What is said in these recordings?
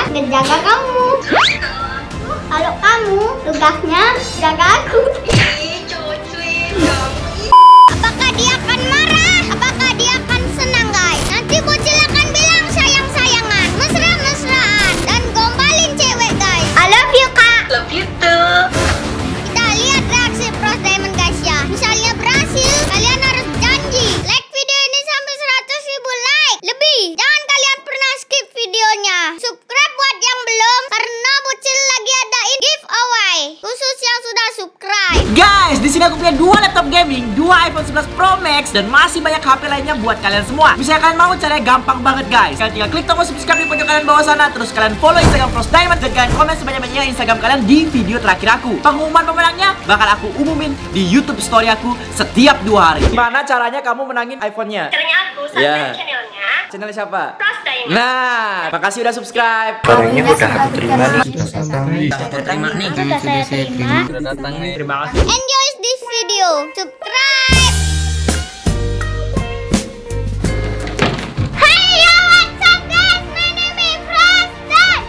ngejaga kamu. Kalau kamu tugasnya jaga aku. Apakah dia akan marah? Apakah dia akan senang guys? Nanti bocil akan bilang sayang-sayangan, mesra-mesraan, dan gombalin cewek guys. I love you kak. Love you too. Kita lihat reaksi Pros Diamond guys ya. Misalnya berhasil, kalian harus janji like video ini sampai 100.000 like lebih. Jangan kalian pernah skip videonya. Subscribe buat yang belum, karena bocil lagi adain giveaway khusus yang sudah subscribe. Guys, di sini aku punya 2 laptop gaming, 2 iPhone 11 Pro Max, dan masih banyak HP lainnya buat kalian semua. Misalnya kalian mau, caranya gampang banget guys. Kalian tinggal klik tombol subscribe di pojok kanan bawah sana, terus kalian follow Instagram Pros Diamond, dan kalian komen sebanyak-banyaknya Instagram kalian di video terakhir aku. Pengumuman pemenangnya bakal aku umumin di YouTube story aku setiap 2 hari. Gimana caranya kamu menangin iPhone-nya? Caranya aku subscribe channelnya Channel siapa? Pros Diamond. Nah, makasih udah subscribe. Barangnya udah aku terima nih. Sudah terima nih. Sudah saya terima. Sudah datang nih. Terima kasih. Enjoy this video. Subscribe. Hey yo, what's up guys? My name is Preston.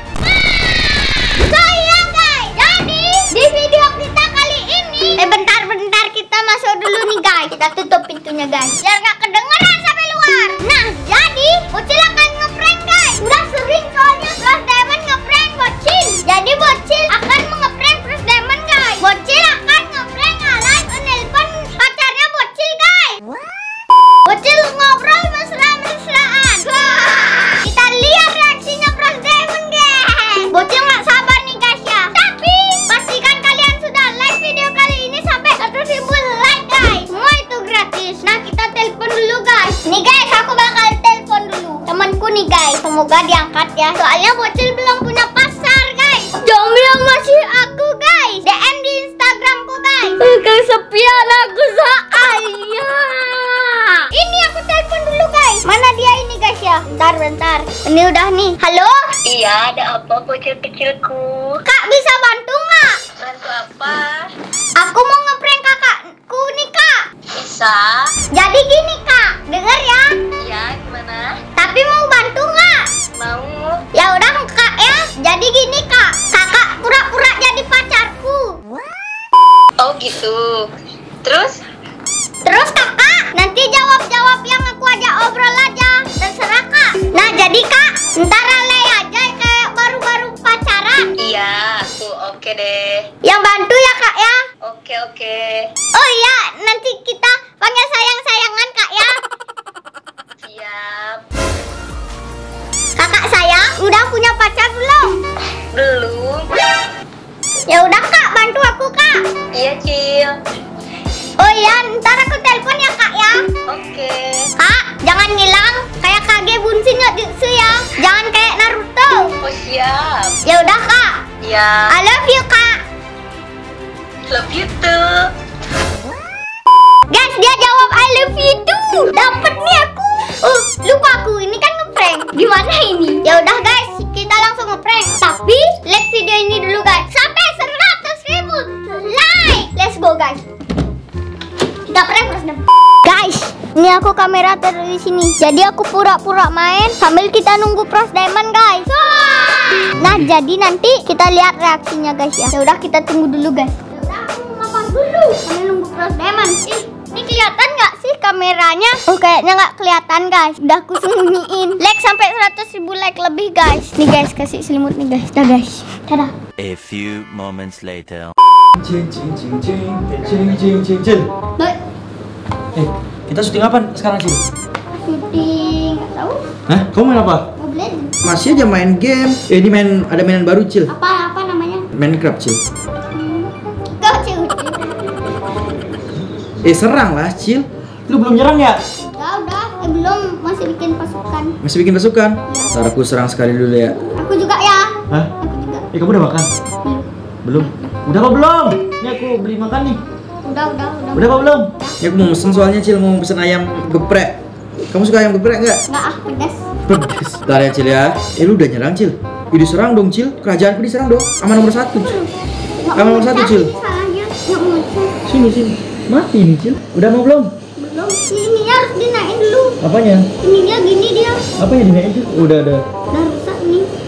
So yeah guys, jadi di video kita kali ini, bentar kita masuk dulu nih guys. Kita tutup pintunya guys, biar gak kedengeran sampai luar. Nah, jadi bocil akan ngeprank guys. Udah sering soalnya Pros Diamond ngeprank bocil. Jadi bocil akan ngeprank Pros Diamond guys. Bocil akan ngeprank Alan menelpon pacarnya bocil guys. Bocil ngobrol mesra-mesraan. Kita lihat reaksinya Pros Diamond guys. Bocil gak sabar nih guys ya. Tapi pastikan kalian sudah like video kali ini sampai 100.000 like guys. Semua itu gratis. Nah, kita telepon dulu guys. Nih guys, aku bakal telepon dulu temanku nih guys. Semoga diangkat ya. Soalnya bocil belum punya pasar guys. Jangan bilang masih aku guys. DM di Instagramku guys. Kesepian aku saya. Ini aku telepon dulu guys. Mana dia ini guys ya? Bentar. Ini udah nih. Halo? Iya, ada apa bocil kecilku? Kak, bisa bantu nggak? Bantu apa? Aku mau ngeprank kakakku nih kak. Bisa. Jadi gini kak, denger ya. Iya, gimana? Tapi mau bantu nggak? Mau? Ya udah kak ya. Jadi gini kak, kakak pura-pura jadi pacarku. Oh gitu. Terus? Terus kakak nanti jawab yang aku ajak obrol aja. Terserah kak. Nah jadi kak, ntar alay aja kayak baru-baru pacaran. Iya, aku oke deh. Yang bantu ya kak ya. Oke. Oh iya, nanti kita panggil sayang-sayangan kak ya. Siap. Kakak sayang, udah punya pacar belum? Belum. Ya udah kak, bantu aku kak. Iya, Cil. Oh iya, ntar aku telepon ya kak ya. Oke. Kak, jangan ngilang kayak Kage Bunshin no Jutsu ya. Jangan kayak Naruto. Oh, siap. Ya udah kak. Iya. I love you kak. Love you too. Guys, dia jawab I love you too. Dapet nih aku. Oh, lupa aku. Ini kan ngeprank. Gimana ini? Ya udah guys, kita langsung ngeprank. Tapi like video ini dulu guys. Sampai 100.000 like. Let's go guys. Kita prank terus deh. Guys, ini aku kamera taruh di sini. Jadi aku pura-pura main sambil kita nunggu Pros Diamond guys. Nah, jadi nanti kita lihat reaksinya guys ya. Ya udah kita tunggu dulu guys. Ya udah aku mau makan dulu sambil nunggu Pros Diamond. Ini kelihatan nggak sih kameranya? Oh, kayaknya nggak kelihatan guys. Udah aku sembunyiin. Like sampai 100.000 like lebih guys. Nih guys, kasih selimut nih guys. Dah guys. Dadah. A few moments later. Cing. Baik. Kita syuting apa sekarang sih? Syuting, nggak tahu. Hah? Kamu main apa? Mobile. Masih aja main game. Ini ada mainan baru, Cil. Apa namanya? Minecraft, Cil. Kecil. Serang lah, Cil. Lu belum nyerang ya? Udah. Belum, masih bikin pasukan. Masih bikin pasukan? Ntar aku serang sekali dulu ya. Aku juga ya. Hah? Aku juga. Kamu udah makan? Belum. Udah apa belum? Ini aku beli makan nih. Udah. Udah apa belum? Ya aku mau pesen soalnya, Cil, mau pesen ayam geprek. Kamu suka ayam geprek nggak? Nggak pedas. Pedes. Bentar ya, Cil ya. Lu udah nyerang, Cil. Diserang dong, Cil. Kerajaanku diserang dong. Sama nomor 1, Cil. Sama nomor 1, Cil. Salahnya nggak muncul. Sini. Mati nih, Cil. Udah mau belum? Belum. Ini harus dinaikin dulu. Apanya? Ini dia gini dia. Apanya dinaikin, Cil? Udah. Udah rusak nih.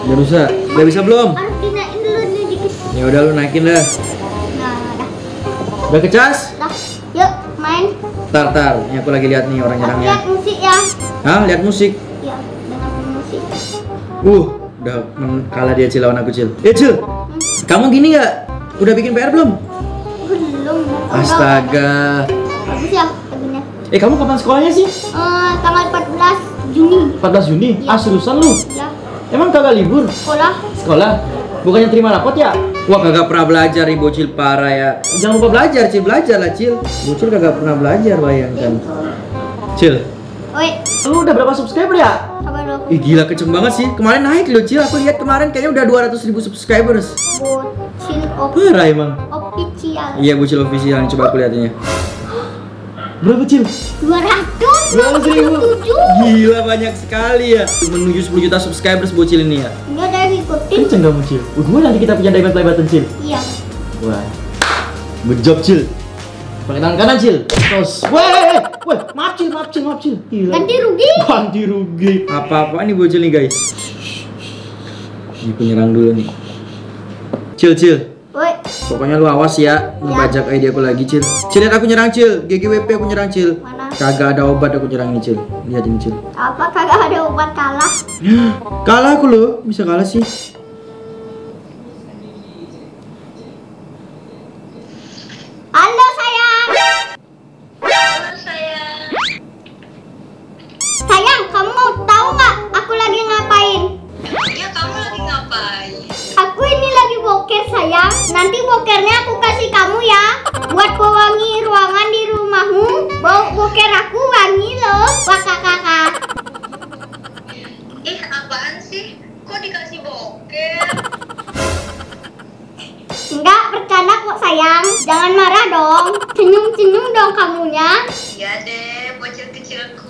Udah bisa? Udah bisa belum? Harus dinaik dulu nih dikit. Ya udah lu naikin dah. Nah, dah. Udah kecas? Dah. Yuk, main. Tar. Ini aku lagi lihat nih orang nyerangnya. Lihat musik ya. Hah? Lihat musik? Ya, dengan musik. Udah kalah dia Cil lawan aku Cil. Cil, kamu gini nggak? Udah bikin PR belum? Belum. Astaga. Bagus ya lagunya. Kamu kapan sekolahnya sih? Tanggal 14 Juni. 14 Juni? Iya. Seriusan lu? Ya, Emang kagak libur? sekolah. Sekolah? Bukannya terima rapot ya? Wah kagak pernah belajar nih bocil parah ya. Jangan lupa belajar Cil, belajar lah Cil. Bocil kagak pernah belajar, bayangkan. Cil, Oi, lu udah berapa subscriber ya? sabar dong. Ih gila kenceng banget sih. Kemarin naik loh Cil, aku lihat kemarin kayaknya udah 200.000 subscribers. Bocil Parah emang. official. Iya bocil official, coba aku lihatnya. Berapa Cil? 200.000. 200. Gila banyak sekali ya. Menuju 10 juta subscribers bocil ini ya. Ini ada yang ngikutin. Kenceng gak Cil? Gimana nanti kita punya diamond play button Cil? Iya. Wah, good job Cil. Pakai tangan kanan Cil. Terus, weh, maaf Cil. Gila. Ganti rugi. Apa-apa nih bocil nih guys. Ini penyerang dulu nih. Cil. Woi, Pokoknya lu awas ya, ngebajak ID aku lagi Cil. Cil lihat aku nyerang Cil. GGWP aku nyerang Cil. mana? Kagak ada obat aku nyerang nih Cil. Lihat ini Cil. Apa kagak ada obat kalah? Kalah aku loh, bisa kalah sih. Halo sayang. Halo sayang. Sayang, kamu mau tahu nggak aku lagi ngapain? Ya kamu lagi ngapain? Aku ini lagi boker sayang. Nanti bokernya aku kasih kamu ya. Buat pewangi ruangan di rumahmu. Bau boker aku wangi loh. Wah kakak. Ih apaan sih? Kok dikasih boker? Enggak, bercanda kok sayang. Jangan marah dong. Senyum-senyum dong kamunya. Ya deh, bocil kecilku.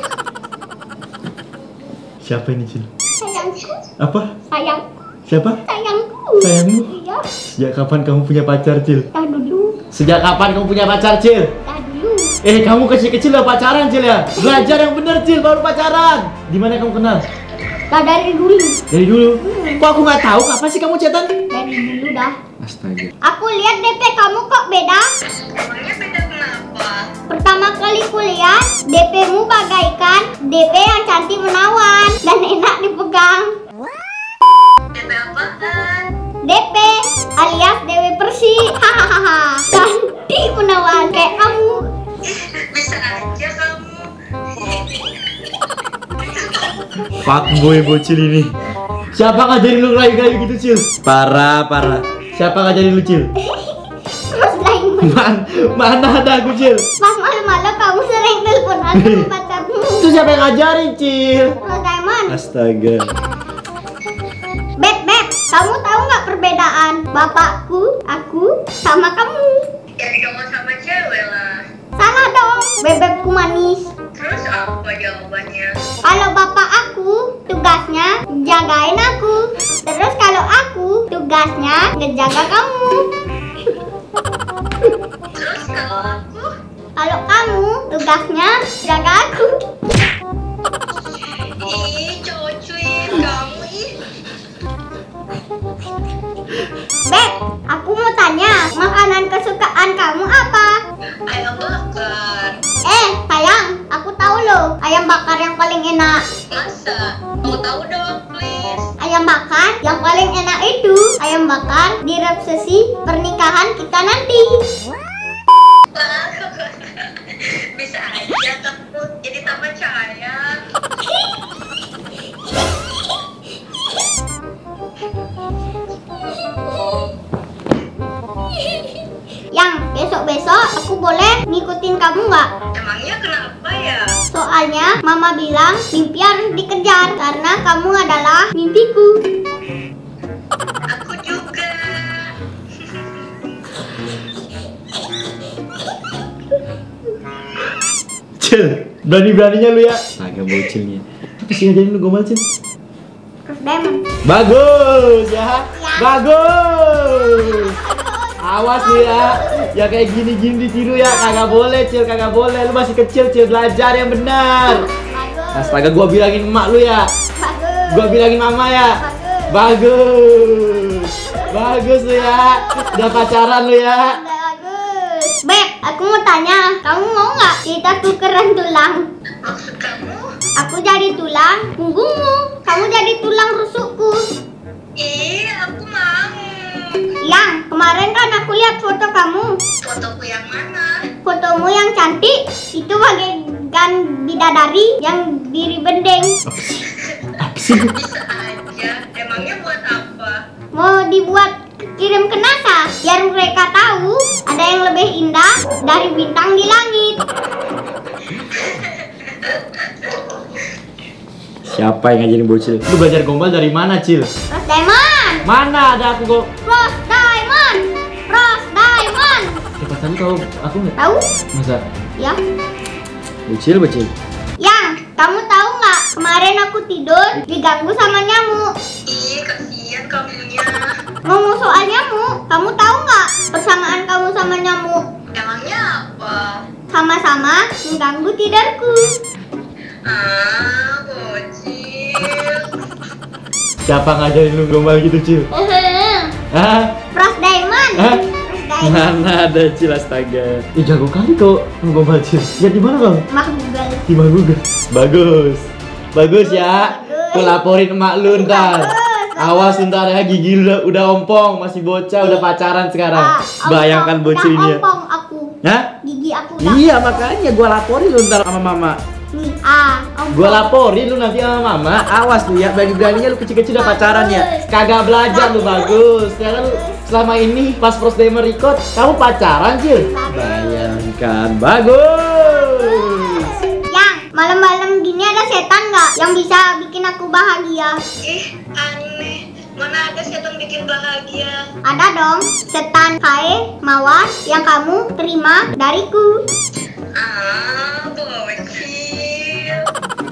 Siapa ini Cil? Sayangku, Apa? sayang, Siapa? sayangku. Sayangmu? Iya, Sejak kapan kamu punya pacar Cil? dah dulu, Sejak kapan kamu punya pacar Cil? dah dulu. Kamu kecil-kecil udah pacaran Cil ya? Belajar yang bener Cil, baru pacaran. Di mana kamu kenal? Dah dari dulu. Dari dulu. Kok aku nggak tahu kapan sih kamu chatan? Dari dulu dah. Astaga. Aku lihat DP kamu kok beda. Emangnya beda kenapa? Pertama kali kuliah, DP-mu bagaikan DP yang cantik menawan dan enak dipegang. DP apaan? DP alias Dewi Persik. Hahaha. Cantik menawan kayak kamu. Bisa aja kamu. Fuckboy bocil ini. Siapa ngajarin lu ngelayu-ngelayu gitu Cil? Parah. Siapa ngajarin lu Cil? Mas lain. Mana ada aku Cil? Pas malam-malam kamu sering teleponan sama pacarmu. Itu siapa yang ngajarin Cil? Mas Diamond. Astaga. Beb, kamu tahu nggak perbedaan bapakku, aku, sama kamu? Ya dong sama cewek lah. Salah dong, bebekku manis. Terus apa jawabannya? Kalau bapak aku, tugasnya jagain aku. Terus kalau aku, tugasnya ngejaga kamu. Terus kalau aku? Kalau kamu, tugasnya jaga aku. Ih, cocuin kamu ih. Beb, aku mau tanya, makanan kesukaan kamu apa? Ayam bakar. Sayang, aku tahu loh, ayam bakar yang paling enak. Masa? Mau tahu dong, please. Ayam bakar yang paling enak itu ayam bakar di resepsi pernikahan kita nanti. Bisa aja kamu jadi tak percaya. Yang besok-besok aku boleh ngikutin kamu nggak? Emangnya kenapa ya? Soalnya mama bilang mimpi harus dikejar karena kamu adalah mimpiku. Aku juga. Cil, berani-beraninya lu ya. Agak bocilnya. Apa sih ngajarin lu gombal Cil? Terus Diamond. Bagus ya. Bagus. Awas lu ya. Ya kayak gini-gini ditiru ya. Kagak boleh Cil, kagak boleh. Lu masih kecil Cil, belajar yang benar. Bagus. Astaga, gua bilangin emak lu ya. Bagus. Gua bilangin mama ya. Bagus. Bagus. Bagus lu ya. Udah pacaran lu ya. Bagus. Beb, aku mau tanya, kamu mau nggak kita tukeran tulang? Maksud kamu? Aku jadi tulang punggungmu, kamu jadi tulang rusukku. Aku mau. Yang kemarin kan aku lihat foto kamu, Fotoku yang mana? fotomu yang cantik itu bagaikan bidadari yang diri bendeng. Bisa aja. Emangnya buat apa? Mau dibuat kirim ke NASA biar mereka tahu ada yang lebih indah dari bintang di langit. Siapa yang ngajarin bocil? Lu belajar gombal dari mana, Cil? Rose Diamond, Mana ada aku kok? Rose Diamond, Rose Diamond. Siapa tadi tahu? Aku nggak Tahu? masa Ya. bocil. Yang kamu tahu nggak? Kemarin aku tidur diganggu sama nyamuk. Kasihan kamunya. Ngomong soal nyamuk, kamu tahu nggak persamaan kamu sama nyamuk? Emangnya apa? Sama-sama mengganggu tidurku. Bocil. Siapa ngajarin lu gombal gitu, Cil? Hah? Rose Diamond. Hah? Rose Diamond. Mana ada, Cil, astaga. Jago kali kok gombal, Cil. Lihat di mana kamu? Mah Google. Di mana juga? Bagus. Bagus ya. Bagus. Aku laporin emak lu ntar. Bagus. Awas ntar ya, gigi lu udah ompong, masih bocah, udah pacaran sekarang. Bayangkan bocil ini ya. Ompong aku. Hah? Gigi aku. Iya, makanya gua laporin lu ntar sama mama. Nih, ompong. Gua laporin lu nanti sama mama. Awas lu ya, berani-beraninya lu kecil-kecil udah pacaran ya. Kagak belajar lu, bagus. Sekarang lu selama ini pas First Day record, kamu pacaran, Cil? Bayangkan, bagus. Yang malam-malam gini ada setan nggak yang bisa bikin aku bahagia? Aneh. Mana ada setan bikin bahagia? Ada dong, setan Kae Mawar yang kamu terima dariku. Bocil.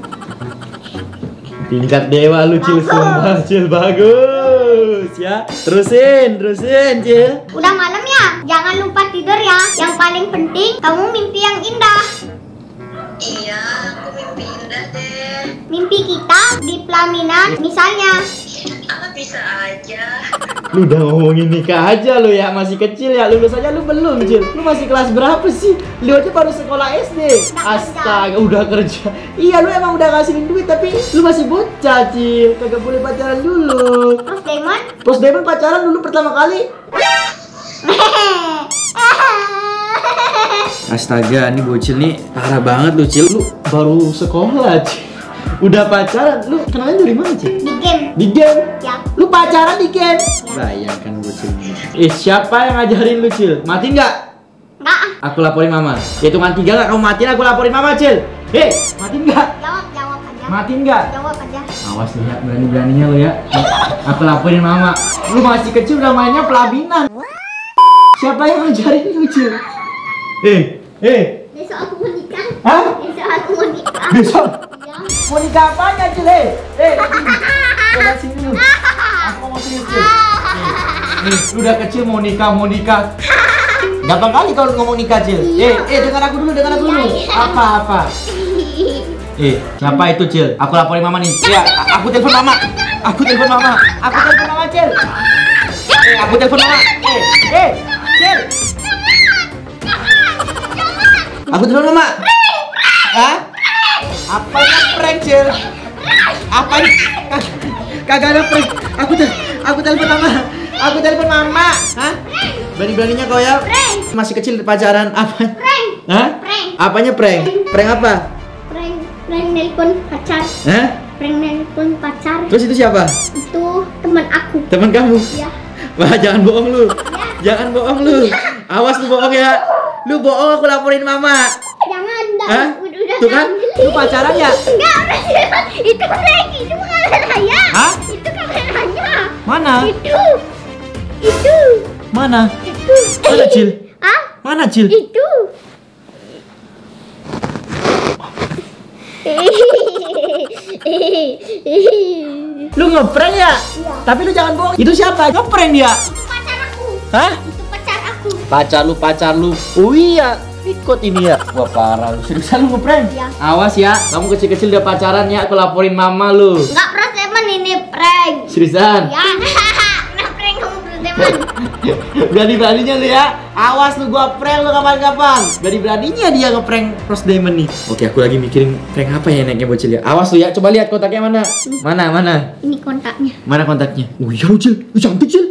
Tingkat dewa lu, Cil, sumpah, Cil, bagus ya. Terusin, Cil. Udah malam ya, jangan lupa tidur ya. Yang paling penting kamu mimpi yang indah. Iya, aku mimpi indah deh. Mimpi kita di pelaminan misalnya. Bisa aja. Lu udah ngomongin nikah aja lu ya, masih kecil ya, lulus aja lu belum, Cil. Lu masih kelas berapa sih? Lu aja baru sekolah SD. Astaga, udah kerja. Iya, lu emang udah ngasihin duit tapi lu masih bocah, Cil. Kagak boleh pacaran dulu. Terus Demon? Terus Demon pacaran dulu pertama kali. Astaga, ini bocil nih parah banget lu, Cil. Lu baru sekolah, Cil. Udah pacaran, lu kenalnya dari mana, Cil? Di game. Di game? Ya. Lu pacaran di game? Ya. Bayangkan bocil. Siapa yang ngajarin lu, Cil? Mati nggak? Nggak. Aku laporin mama. Hitungan 3 nggak kamu matiin, aku laporin mama, Cil. Hei, mati nggak? Jawab aja. Mati nggak? Jawab aja. Awas lu ya, berani-beraninya lu ya. Aku laporin mama. Lu masih kecil udah mainnya pelabinan. Siapa yang ngajarin lu, Cil? Besok aku mau nikah. Hah? Besok aku mau nikah. Besok? Ya. Mau nikah apanya, Cil? Coba sini lu. Aku mau serius, Cil. Nih, lu udah kecil mau nikah. Gampang kali kalau ngomong nikah, Cil. Dengar aku dulu. Apa? Siapa itu, Cil? Aku laporin mama nih. Iya, aku telepon mama. Aku telepon mama, Cil. Aku telepon mama. Cil. Aku telepon mama. Hah? Apanya prank, Cil? Apanya? Kagak ada prank. Aku telepon mama. Hah? Berani-beraninya kau ya? Prank. Masih kecil pacaran apa? Prank. Hah? Prank. Apanya prank? Prank apa? Prank nelpon pacar. Hah? Prank nelpon pacar. Terus itu siapa? Itu teman aku. Teman kamu? Ya. Wah, jangan bohong lu. Jangan bohong lu. Awas lu bohong ya. Lu bohong, aku laporin mama. Jangan. Hah? Udah. Tuh kan? Lu pacaran ya? Enggak, itu prank. Itu kameranya. Hah? Itu kameranya. Mana? Itu. Mana? Itu. Mana, Cil? Hah? Mana, Cil? Itu. Lu ngeprank ya? Iya. Tapi lu jangan bohong. Itu siapa? Ngeprank dia. Pacar aku. Hah? Itu pacar aku. Pacar lu. Oh iya. Ikut ini ya. Wah, parah lu. Seriusan lu ngeprank? Iya. Awas ya. Kamu kecil-kecil udah pacaran ya. Aku laporin mama lu. Enggak, Pras, emang ini prank. Seriusan? Ya. Kenapa prank kamu Bros Diamond? Berani-beraninya lu ya. Awas lu gua prank lu kapan-kapan. Berani-beraninya dia ngeprank Bros Diamond nih. Oke, aku lagi mikirin prank apa ya enaknya bocil ya. Awas lu ya, coba lihat kotaknya mana. Mana? Ini kontaknya. Mana kontaknya? Oh iya lu, Cil. Lu cantik, Cil.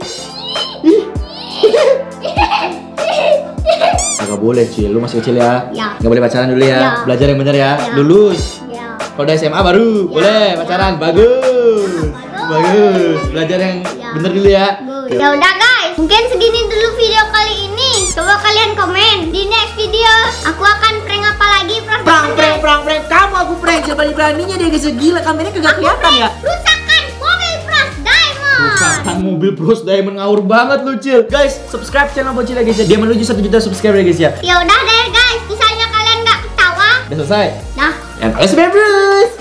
Agak boleh, Cil. Lu masih kecil ya. Ya. Nggak boleh pacaran dulu ya. Ya. Belajar yang benar ya. Ya. Lulus. Ya. Kalau udah SMA baru boleh pacaran. Bagus. Bagus. Belajar yang Ya. bener dulu ya. Ya udah guys, mungkin segini dulu video kali ini. Coba kalian komen di next video. Aku akan prank apa lagi, Bros Diamond, guys? Prank. Kamu aku prank. Berani-beraninya dia guys. Gila, kameranya kagak kelihatan ya. Rusakan mobil Bros Diamond. Rusakan mobil Bros Diamond, ngawur banget lu, Cil. Guys, subscribe channel Bocil ya guys ya. Dia menuju 1 juta subscriber ya guys ya. Ya udah deh guys, misalnya kalian nggak ketawa, Udah selesai. dah. And let's be Bros.